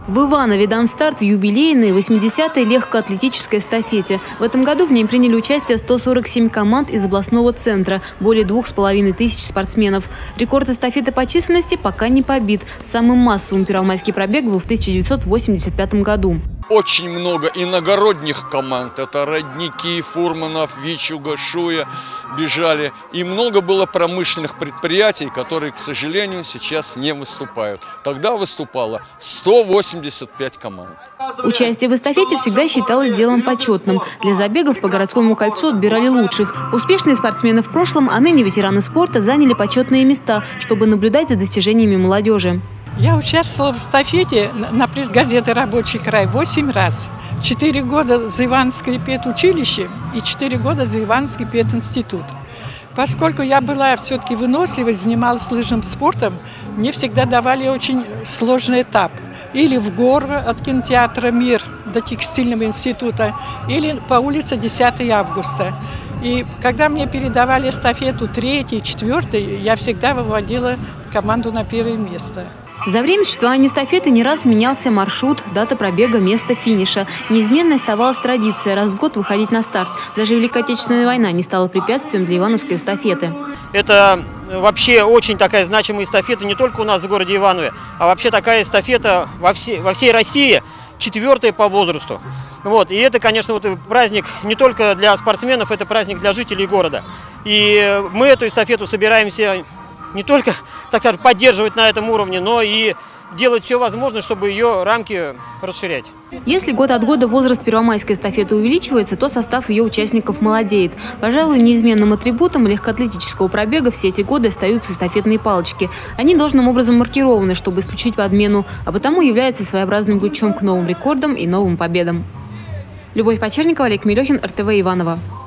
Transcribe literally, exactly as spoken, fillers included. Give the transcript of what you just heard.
В Иванове дан старт юбилейной восьмидесятой легкоатлетической эстафете. В этом году в ней приняли участие сто сорок семь команд из областного центра, более двух с половиной тысяч спортсменов. Рекорд эстафеты по численности пока не побит. Самым массовым первомайский пробег был в тысяча девятьсот восемьдесят пятом году. Очень много иногородних команд. Это Родники, Фурманов, Вичуга, Шуя бежали. И много было промышленных предприятий, которые, к сожалению, сейчас не выступают. Тогда выступало сто восемьдесят пять команд. Участие в эстафете всегда считалось делом почетным. Для забегов по городскому кольцу отбирали лучших. Успешные спортсмены в прошлом, а ныне ветераны спорта заняли почетные места, чтобы наблюдать за достижениями молодежи. Я участвовала в эстафете на пресс-газете «Рабочий край» восемь раз. Четыре года за Ивановское педучилище и четыре года за Ивановский пединститут. Поскольку я была все-таки выносливой, занималась лыжным спортом, мне всегда давали очень сложный этап. Или в горы от кинотеатра «Мир» до текстильного института, или по улице десятого августа. И когда мне передавали эстафету третий, четвертый, я всегда выводила команду на первое место. За время существования эстафеты не раз менялся маршрут, дата пробега, место финиша. Неизменной оставалась традиция раз в год выходить на старт. Даже Великая Отечественная война не стала препятствием для ивановской эстафеты. Это вообще очень такая значимая эстафета не только у нас в городе Иванове, а вообще такая эстафета во всей, во всей России, четвертая по возрасту. Вот. И это, конечно, вот праздник не только для спортсменов, это праздник для жителей города. И мы эту эстафету собираемся не только, так сказать, поддерживать на этом уровне, но и делать все возможное, чтобы ее рамки расширять. Если год от года возраст первомайской эстафеты увеличивается, то состав ее участников молодеет. Пожалуй, неизменным атрибутом легкоатлетического пробега все эти годы остаются эстафетные палочки. Они должным образом маркированы, чтобы исключить подмену, а потому являются своеобразным ключом к новым рекордам и новым победам. Любовь Почерникова, Олег Мелехин, эр тэ вэ Иваново.